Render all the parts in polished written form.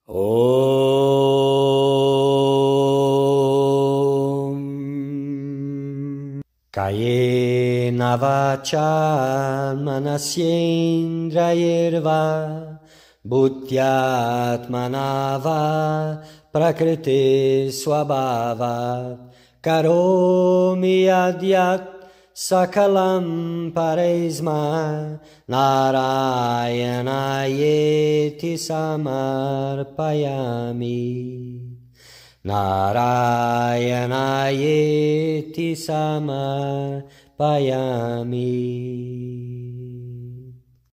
Om Kayena vacha manasyendrayirva Bhutyatmanava prakriti swabhava Karomi adyat Sakalam paresma Narayanayeeti samarpayami Narayanayeeti samarpayami.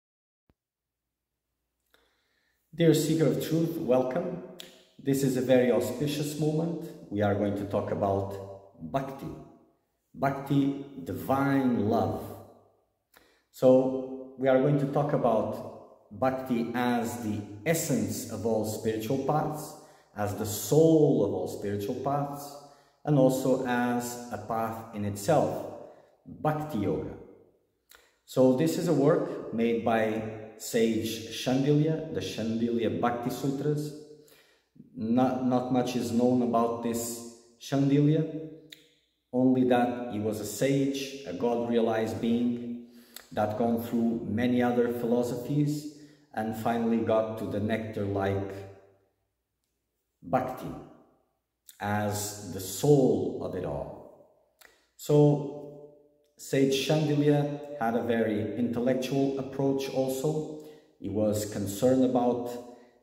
Dear Seeker of Truth, welcome. This is a very auspicious moment. We are going to talk about Bhakti. Bhakti, divine love. So we are going to talk about Bhakti as the essence of all spiritual paths, as the soul of all spiritual paths, and also as a path in itself, Bhakti Yoga. So this is a work made by sage Shandilya, the Shandilya Bhakti Sutras. Not much is known about this Shandilya. Only that he was a sage, a God-realized being that gone through many other philosophies and finally got to the nectar-like Bhakti as the soul of it all. So sage Shandilya had a very intellectual approach also. He was concerned about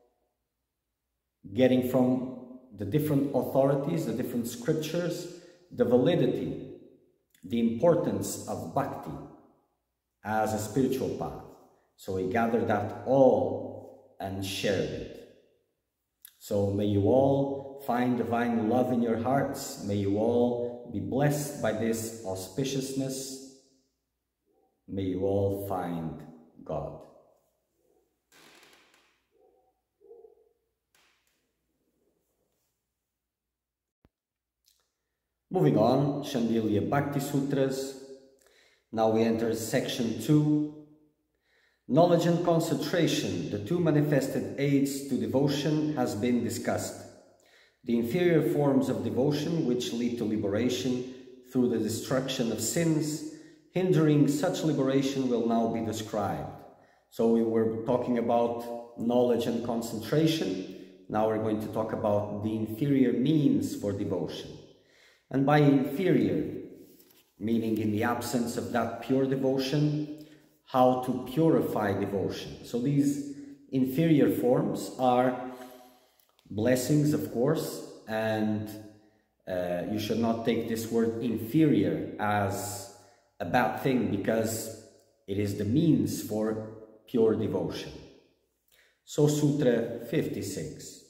getting from the different authorities, the different scriptures, the validity, the importance of Bhakti as a spiritual path. So he gathered that all and shared it. So may you all find divine love in your hearts. May you all be blessed by this auspiciousness. May you all find God. Moving on, Shandilya Bhakti Sutras. Now we enter section 2. Knowledge and concentration, the two manifested aids to devotion, has been discussed. The inferior forms of devotion which lead to liberation through the destruction of sins, hindering such liberation, will now be described. So we were talking about knowledge and concentration. Now we're going to talk about the inferior means for devotion. And by inferior, meaning in the absence of that pure devotion, how to purify devotion. So these inferior forms are blessings, of course, and you should not take this word inferior as a bad thing, because it is the means for pure devotion. So Sutra 56.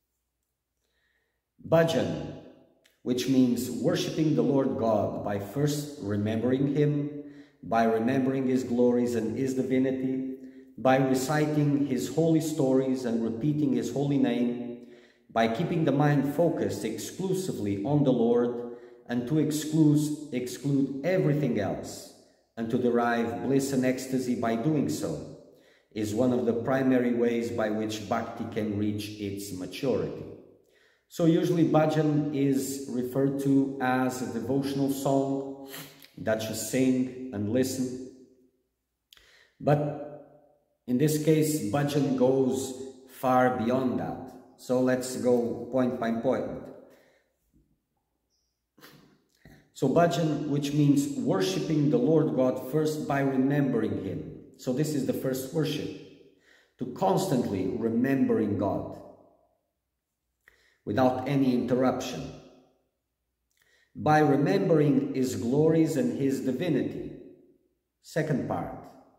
Bhajan, which means worshipping the Lord God by first remembering Him, by remembering His glories and His divinity, by reciting His holy stories and repeating His holy name, by keeping the mind focused exclusively on the Lord and to exclude everything else, and to derive bliss and ecstasy by doing so, is one of the primary ways by which Bhakti can reach its maturity. So usually bhajan is referred to as a devotional song that you sing and listen. But in this case, bhajan goes far beyond that. So let's go point by point. So bhajan, which means worshipping the Lord God first by remembering Him. So this is the first worship, to constantly remembering God without any interruption, by remembering His glories and His divinity. Second part.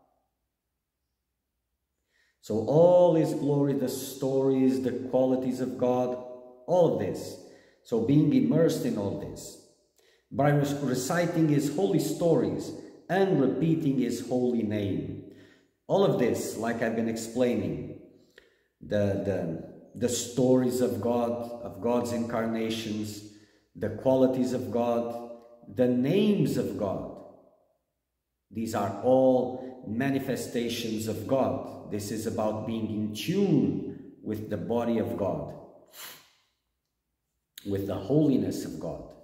So all His glory, the stories, the qualities of God, all of this. So being immersed in all this, by reciting His holy stories and repeating His holy name. All of this, like I've been explaining, the stories of God, of God's incarnations, the qualities of God, the names of God. These are all manifestations of God. This is about being in tune with the body of God, with the holiness of God.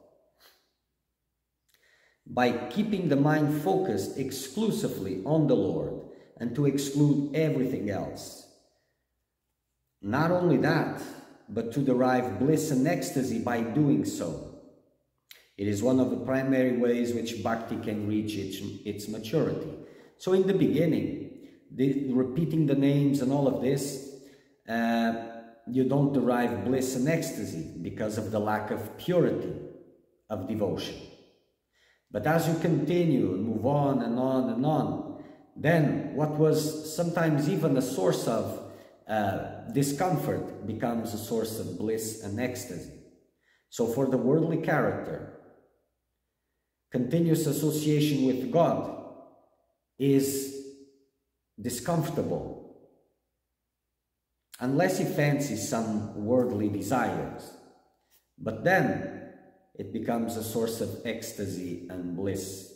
By keeping the mind focused exclusively on the Lord and to exclude everything else. Not only that, but to derive bliss and ecstasy by doing so. It is one of the primary ways which bhakti can reach its maturity. So in the beginning, repeating the names and all of this, you don't derive bliss and ecstasy because of the lack of purity of devotion. But as you continue and move on and on and on, then what was sometimes even a source of discomfort becomes a source of bliss and ecstasy. So for the worldly character, continuous association with God is discomfortable unless he fancies some worldly desires. But then it becomes a source of ecstasy and bliss.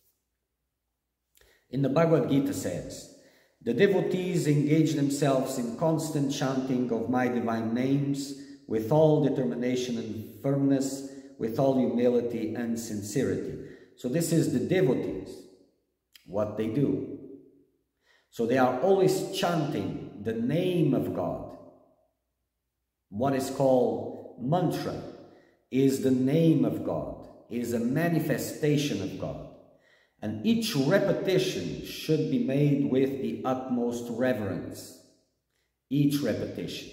In the Bhagavad Gita says, the devotees engage themselves in constant chanting of my divine names with all determination and firmness, with all humility and sincerity. So this is the devotees, what they do. So they are always chanting the name of God. What is called mantra is the name of God, is a manifestation of God. And each repetition should be made with the utmost reverence. Each repetition.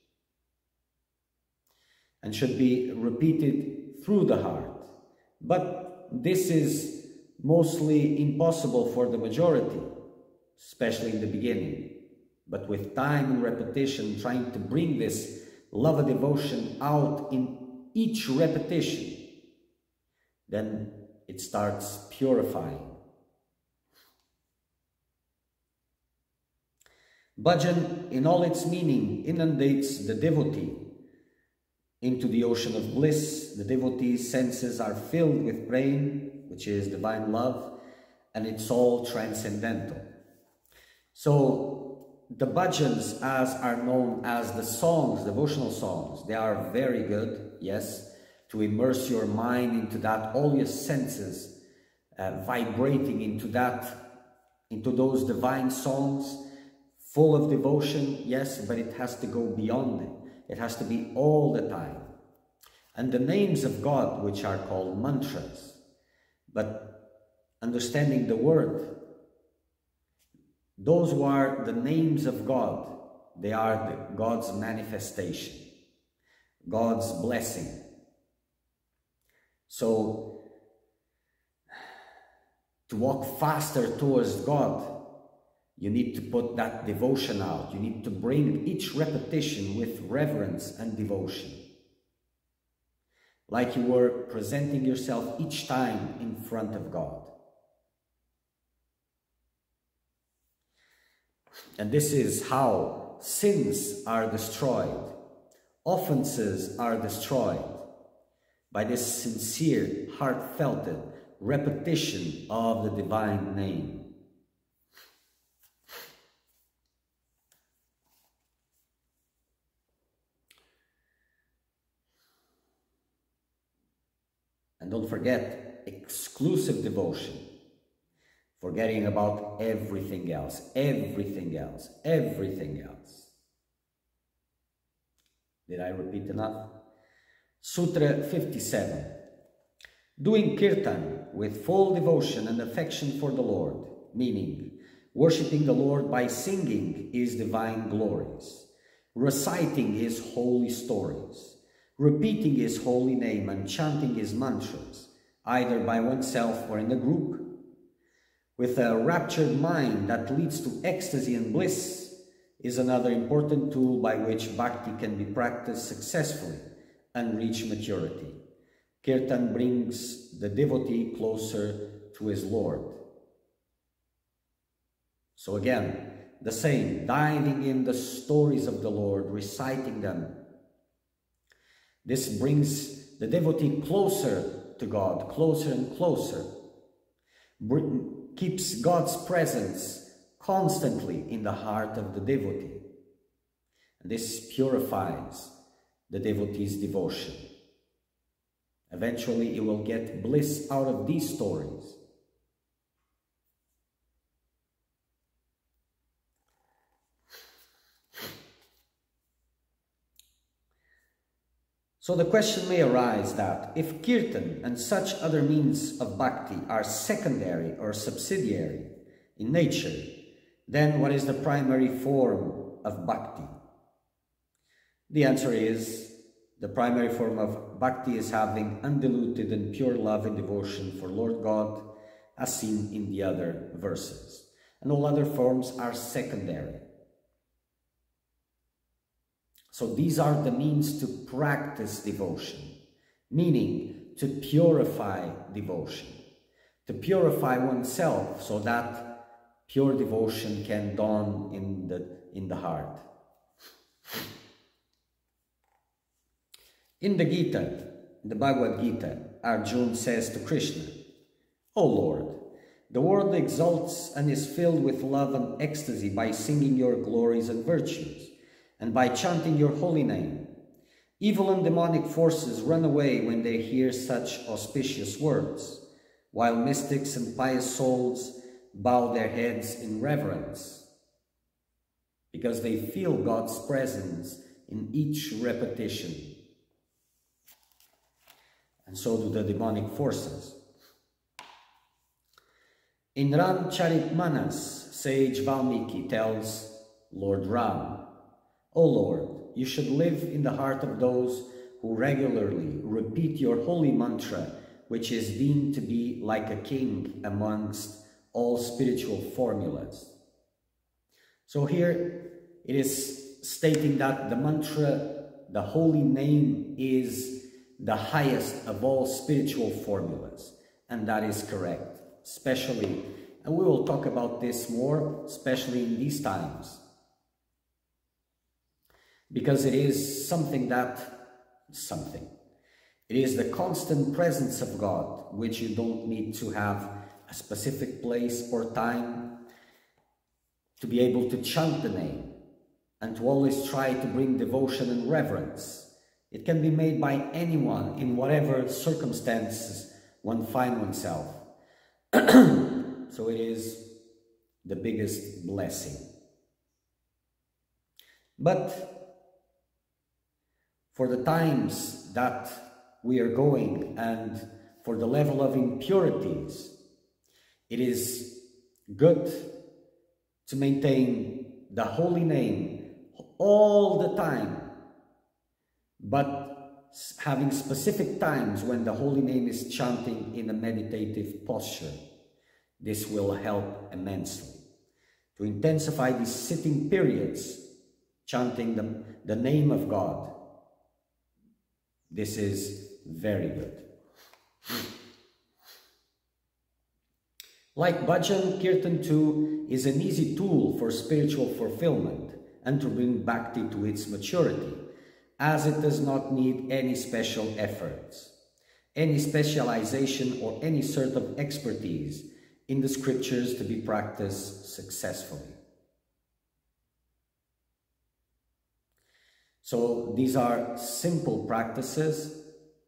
And should be repeated through the heart. But this is mostly impossible for the majority, especially in the beginning. But with time and repetition, trying to bring this love and devotion out in each repetition, then it starts purifying. Bhajan, in all its meaning, inundates the devotee into the ocean of bliss. The devotee's senses are filled with prem, which is divine love, and it's all transcendental. So the bhajans, as are known as the songs, devotional songs, they are very good, yes, to immerse your mind into that, all your senses vibrating into those divine songs, full of devotion, yes, but it has to go beyond it. It has to be all the time. And the names of God, which are called mantras, but understanding the word, those who are the names of God, they are God's manifestation, God's blessing. So, to walk faster towards God, you need to put that devotion out. You need to bring each repetition with reverence and devotion. Like you were presenting yourself each time in front of God. And this is how sins are destroyed. Offenses are destroyed by this sincere, heartfelt repetition of the divine name. And don't forget, exclusive devotion. Forgetting about everything else, everything else, everything else. Did I repeat enough? Sutra 57. Doing kirtan with full devotion and affection for the Lord, meaning worshipping the Lord by singing His divine glories, reciting His holy stories, repeating His holy name and chanting His mantras, either by oneself or in a group, with a raptured mind that leads to ecstasy and bliss, is another important tool by which bhakti can be practiced successfully and reach maturity. Kirtan brings the devotee closer to his Lord. So again, the same, diving in the stories of the Lord, reciting them. This brings the devotee closer to God, closer and closer. Keeps God's presence constantly in the heart of the devotee. This purifies the devotee's devotion. Eventually, he will get bliss out of these stories. So the question may arise that if kirtan and such other means of bhakti are secondary or subsidiary in nature, then what is the primary form of bhakti? The answer is, the primary form of bhakti is having undiluted and pure love and devotion for Lord God, as seen in the other verses. And all other forms are secondary. So these are the means to practice devotion, meaning to purify devotion, to purify oneself so that pure devotion can dawn in the heart. In the Gita, the Bhagavad Gita, Arjuna says to Krishna, "O Lord, the world exalts and is filled with love and ecstasy by singing your glories and virtues, and by chanting your holy name. Evil and demonic forces run away when they hear such auspicious words, while mystics and pious souls bow their heads in reverence, because they feel God's presence in each repetition." And so do the demonic forces. In Ramcharitmanas, sage Valmiki tells Lord Ram, "O Lord, you should live in the heart of those who regularly repeat your holy mantra, which is deemed to be like a king amongst all spiritual formulas." So here it is stating that the mantra, the holy name, is the highest of all spiritual formulas, and that is correct, especially, and we will talk about this more, especially in these times, because it is it is the constant presence of God, which you don't need to have a specific place or time to be able to chant the name and to always try to bring devotion and reverence. It can be made by anyone in whatever circumstances one finds oneself. So it is the biggest blessing. But for the times that we are going and for the level of impurities, it is good to maintain the holy name all the time, but having specific times when the holy name is chanting in a meditative posture. This will help immensely. To intensify these sitting periods, chanting the name of God, this is very good. Like bhajan, kirtan too is an easy tool for spiritual fulfillment and to bring bhakti to its maturity, as it does not need any special efforts, any specialization or any sort of expertise in the scriptures to be practiced successfully. So these are simple practices.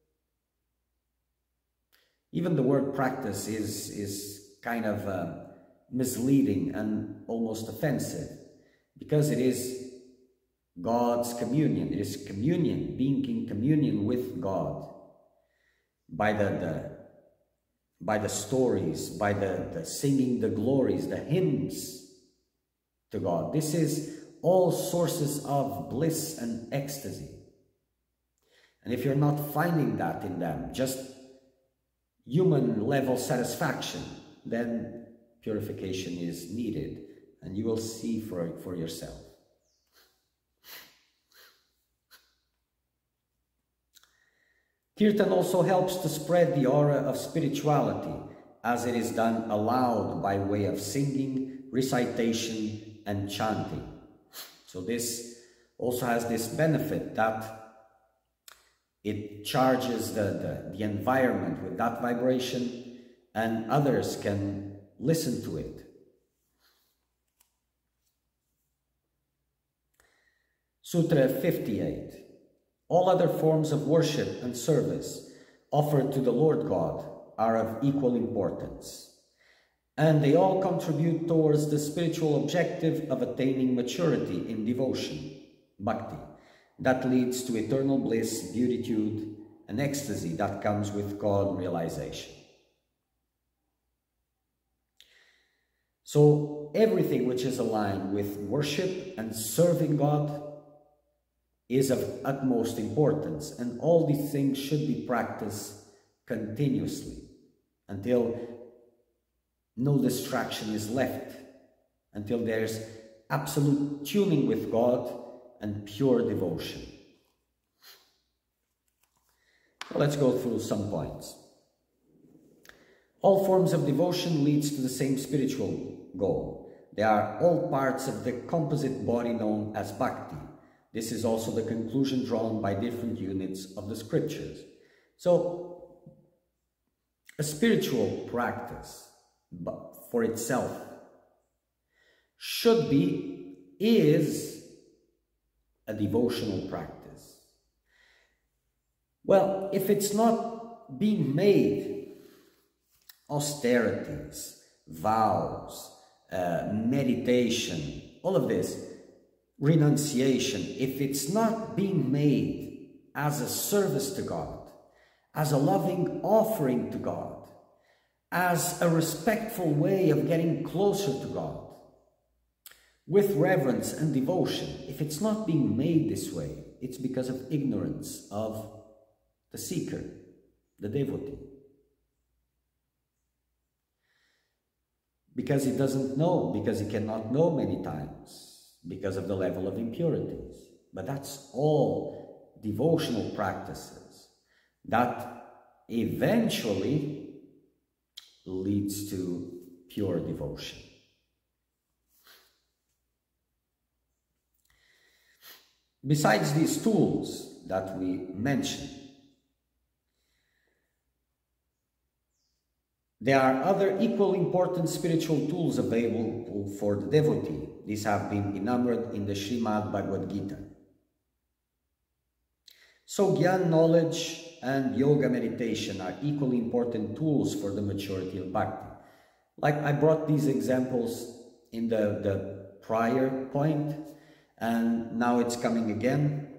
Even the word practice is kind of misleading and almost offensive, because it is God's communion. It is communion, being in communion with God by the stories, by the singing the glories, the hymns to God. This is all sources of bliss and ecstasy. And if you're not finding that in them, just human level satisfaction, then purification is needed, and you will see for yourself. Kirtan also helps to spread the aura of spirituality, as it is done aloud by way of singing, recitation, and chanting. So this also has this benefit that it charges the environment with that vibration, and others can listen to it. Sutra 58. All other forms of worship and service offered to the Lord God are of equal importance, and they all contribute towards the spiritual objective of attaining maturity in devotion, bhakti, that leads to eternal bliss, beatitude, and ecstasy that comes with God realization. So everything which is aligned with worship and serving God is of utmost importance, and all these things should be practiced continuously until no distraction is left, until there's absolute tuning with God and pure devotion. Let's go through some points. All forms of devotion leads to the same spiritual goal. They are all parts of the composite body known as bhakti. This is also the conclusion drawn by different units of the scriptures. So, a spiritual practice for itself should be, is a devotional practice. Well, if it's not being made, austerities, vows, meditation, all of this, renunciation, if it's not being made as a service to God, as a loving offering to God, as a respectful way of getting closer to God, with reverence and devotion, if it's not being made this way, it's because of ignorance of the seeker, the devotee. Because he doesn't know, because he cannot know many times, because of the level of impurities. But that's all devotional practices that eventually leads to pure devotion. Besides these tools that we mentioned, there are other equally important spiritual tools available for the devotee. These have been enumbered in the Srimad Bhagavad Gita. So Gyan, knowledge, and yoga meditation are equally important tools for the maturity of bhakti. Like I brought these examples in the prior point, and now it's coming again.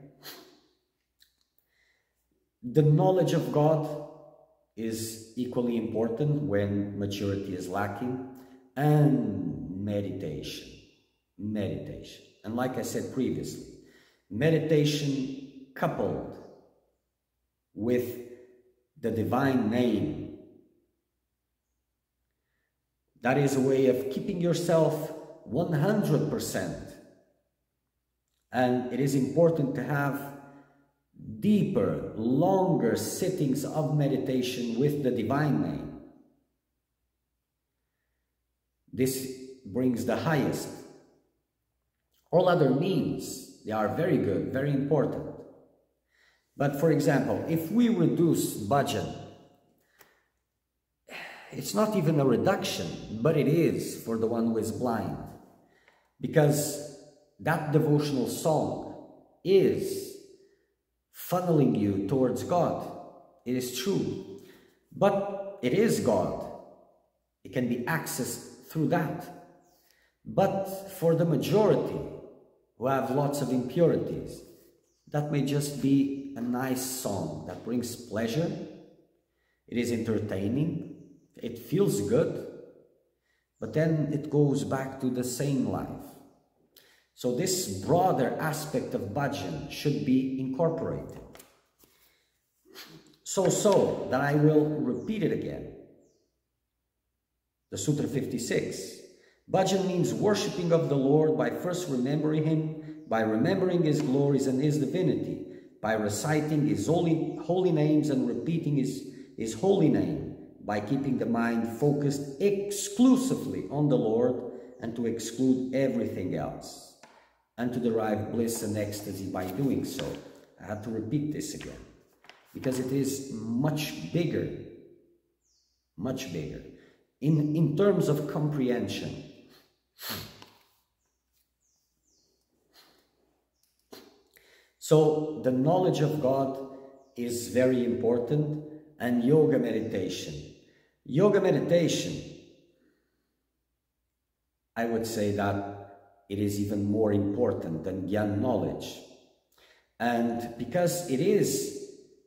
The knowledge of God is equally important when maturity is lacking, and meditation. And like I said previously, meditation coupled with the divine name, that is a way of keeping yourself 100%. And it is important to have deeper, longer sittings of meditation with the divine name. This brings the highest. All other means, they are very good, very important. But for example, if we reduce bhajan, it's not even a reduction, but it is for the one who is blind. Because that devotional song is funneling you towards God. It is true. But it is God. It can be accessed through that. But for the majority who have lots of impurities, that may just be a nice song that brings pleasure. It is entertaining. It feels good. But then it goes back to the same life. So this broader aspect of bhajan should be incorporated. So that I will repeat it again. The Sutra 56. Bhajan means worshipping of the Lord by first remembering Him, by remembering His glories and His divinity, by reciting His holy names and repeating His holy name, by keeping the mind focused exclusively on the Lord and to exclude everything else, and to derive bliss and ecstasy by doing so. I have to repeat this again, because it is much bigger in terms of comprehension. So the knowledge of God is very important, and yoga meditation. Yoga meditation, I would say that it is even more important than Gyan knowledge. And because it is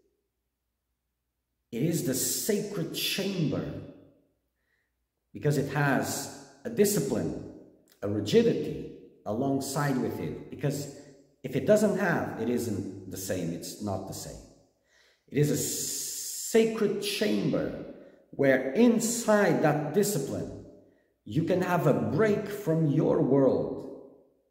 the sacred chamber, because it has a discipline, a rigidity alongside with it. Because if it doesn't have, it isn't the same, it's not the same. It is a sacred chamber where inside that discipline, you can have a break from your world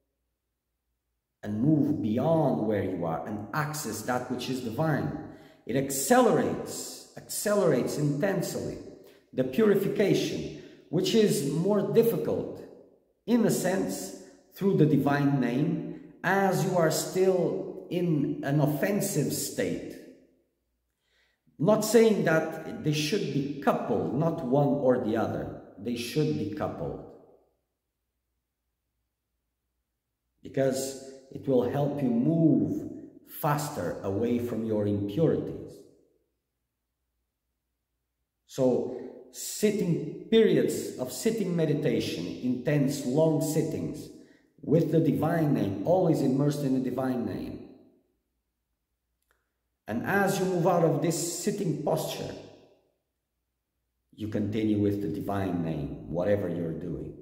and move beyond where you are and access that which is divine. It accelerates intensely the purification, which is more difficult in a sense through the divine name, as you are still in an offensive state. Not saying that they should be coupled, not one or the other. They should be coupled, because it will help you move faster away from your impurities. So periods of sitting meditation, intense long sittings with the divine name, always immersed in the divine name. And as you move out of this sitting posture, you continue with the divine name, whatever you're doing.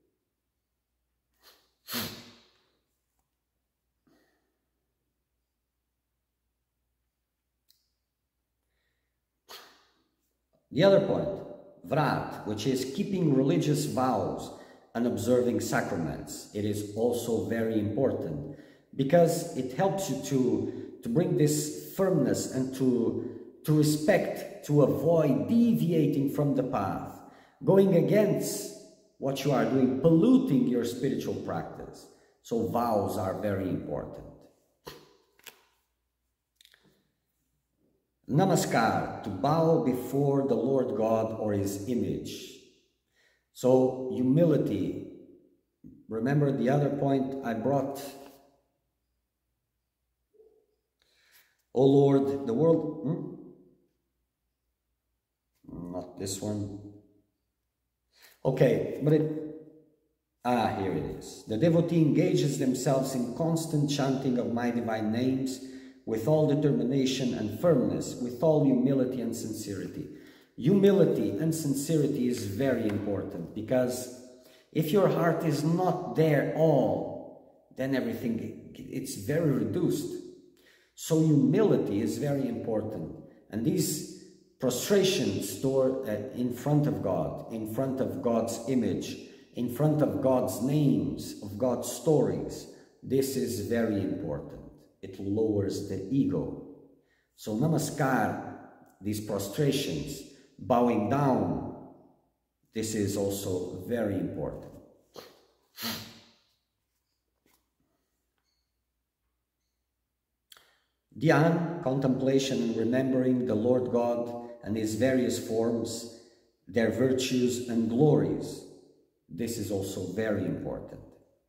The other point, vrat, which is keeping religious vows and observing sacraments. It is also very important because it helps you to bring this firmness and to respect, to avoid deviating from the path, going against what you are doing, polluting your spiritual practice. So vows are very important. Namaskar, to bow before the Lord God or His image. So humility. Remember the other point I brought? O Lord, the world... Not this one. Okay, but here it is. The devotee engages themselves in constant chanting of my divine names with all determination and firmness, with all humility and sincerity. Humility and sincerity is very important, because if your heart is not there all, then everything, it's very reduced. So humility is very important. And these prostrations in front of God, in front of God's image, in front of God's names, of God's stories, this is very important. It lowers the ego. So namaskar, these prostrations, bowing down, this is also very important. Dhyan, contemplation and remembering the Lord God and His various forms, their virtues and glories. This is also very important.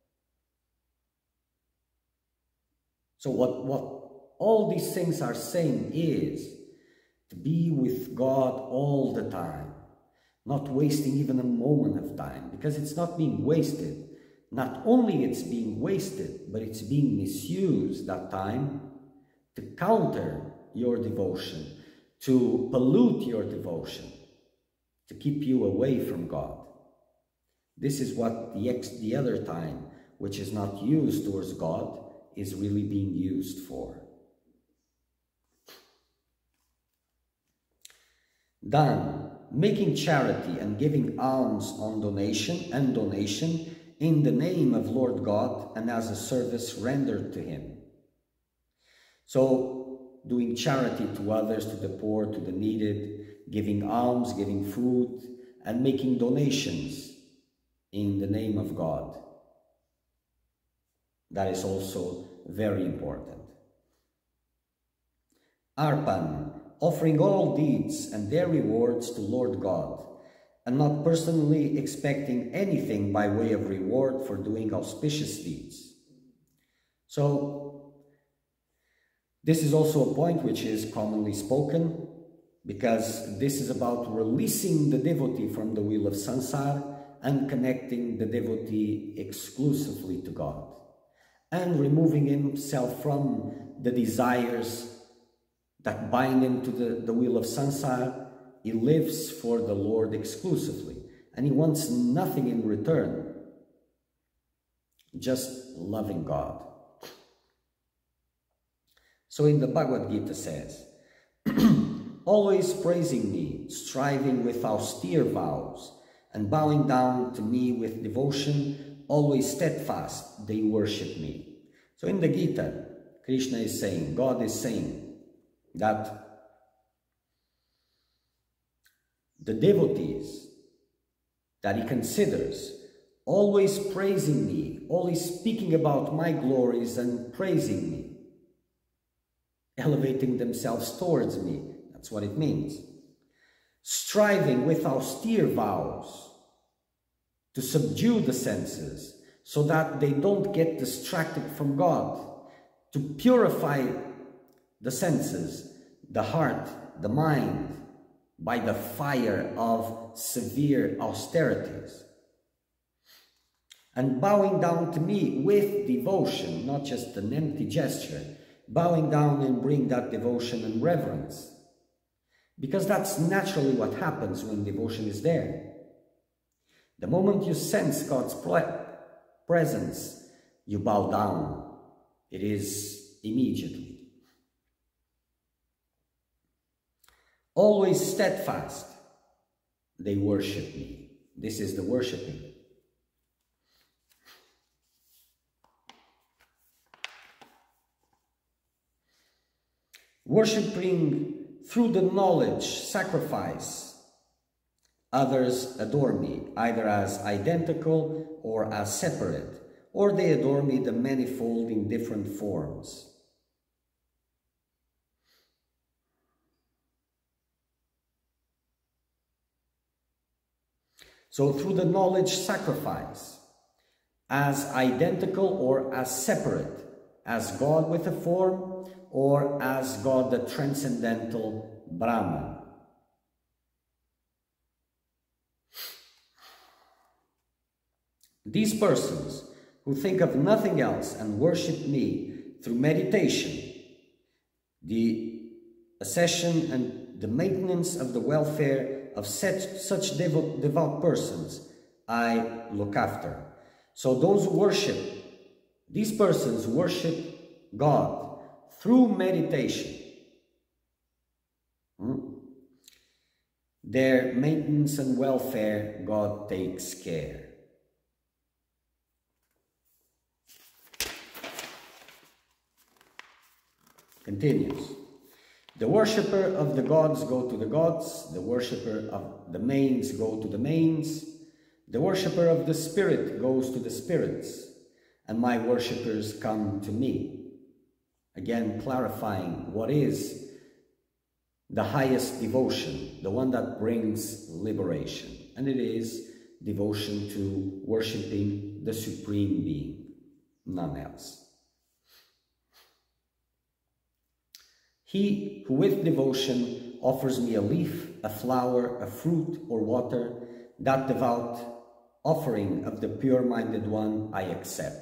So what all these things are saying is to be with God all the time, not wasting even a moment of time, because it's not being wasted. Not only it's being wasted, but it's being misused, that time, to counter your devotion, to pollute your devotion, to keep you away from God. This is what the other time, which is not used towards God, is really being used for. Dan, making charity and giving alms on donation in the name of Lord God and as a service rendered to Him. So, doing charity to others, to the poor, to the needed, giving alms, giving food, and making donations in the name of God. That is also very important. Arpan, offering all deeds and their rewards to Lord God, and not personally expecting anything by way of reward for doing auspicious deeds. So, This is also a point which is commonly spoken, because this is about releasing the devotee from the wheel of samsara and connecting the devotee exclusively to God, and removing himself from the desires that bind him to the wheel of samsara. He lives for the Lord exclusively, and he wants nothing in return, just loving God. So in the Bhagavad Gita says, always praising me, striving with austere vows, and bowing down to me with devotion, always steadfast, they worship me. So in the Gita, Krishna is saying, God is saying that the devotees that he considers always praising me, always speaking about my glories and praising me, elevating themselves towards me. That's what it means. Striving with austere vows to subdue the senses so that they don't get distracted from God, to purify the senses, the heart, the mind, by the fire of severe austerities. And bowing down to me with devotion, not just an empty gesture, bowing down and bring that devotion and reverence. Because that's naturally what happens when devotion is there. The moment you sense God's presence, you bow down. It is immediately. Always steadfast, they worship me. This is the worshiping. Worshipping through the knowledge, sacrifice, others adore me, either as identical or as separate, or they adore me the manifold in different forms. So through the knowledge sacrifice, as identical or as separate, as God with a form, or as God the transcendental Brahman. These persons who think of nothing else and worship me through meditation, the accession and the maintenance of the welfare of such devout persons, I look after. So those who worship, these persons worship God through meditation. Their maintenance and welfare, God takes care. Continues. The worshipper of the gods go to the gods, the worshipper of the mains go to the mains, the worshipper of the spirit goes to the spirits, and my worshippers come to me. Again, clarifying what is the highest devotion, the one that brings liberation. And it is devotion to worshipping the Supreme Being, none else. He who with devotion offers me a leaf, a flower, a fruit, or water, that devout offering of the pure-minded one I accept.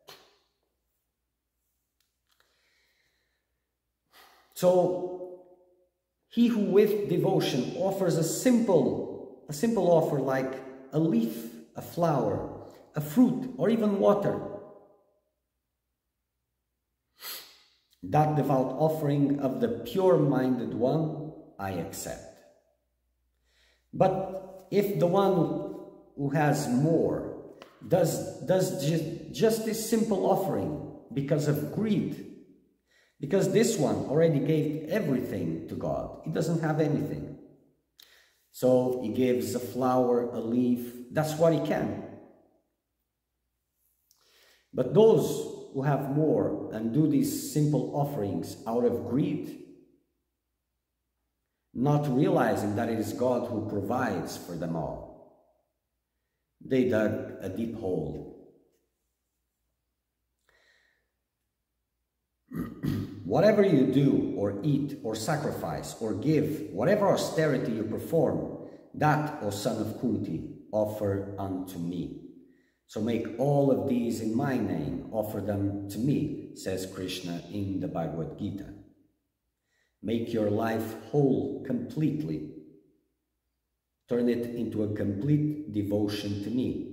So, he who with devotion offers a simple offer like a leaf, a flower, a fruit, or even water, that devout offering of the pure-minded one I accept. But if the one who has more does just this simple offering because of greed, because this one already gave everything to God, he doesn't have anything. So he gives a flower, a leaf, that's what he can. But those who have more and do these simple offerings out of greed, not realizing that it is God who provides for them all, they dug a deep hole. Whatever you do or eat or sacrifice or give, whatever austerity you perform, that, O son of Kunti, offer unto me. So make all of these in my name, offer them to me, says Krishna in the Bhagavad Gita. Make your life whole completely. Turn it into a complete devotion to me.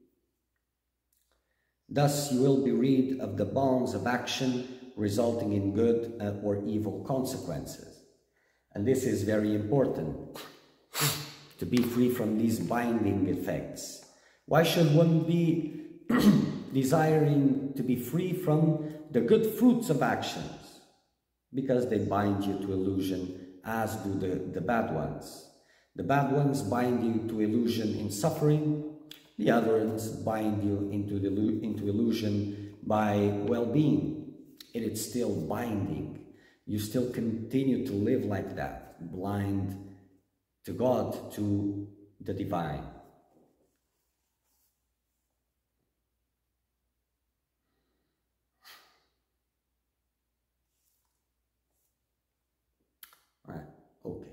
Thus you will be rid of the bonds of action resulting in good or evil consequences. And this is very important, to be free from these binding effects. Why should one be desiring to be free from the good fruits of actions? Because they bind you to illusion, as do the bad ones. The bad ones bind you to illusion in suffering, the other ones bind you into illusion by well-being. It is still binding. You still continue to live like that, blind to God, to the divine. Okay.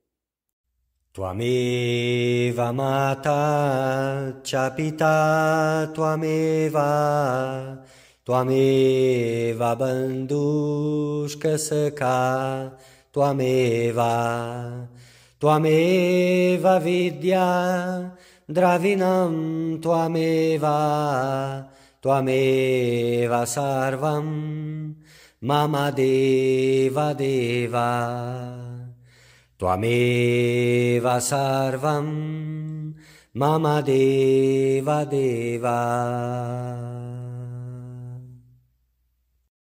Tvameva mata cha pita tvameva, tvameva bandhushka sakha tvameva, tvameva vidya dravinam tvameva, tvameva sarvam mama deva deva. Tvameva sarvam mama deva deva.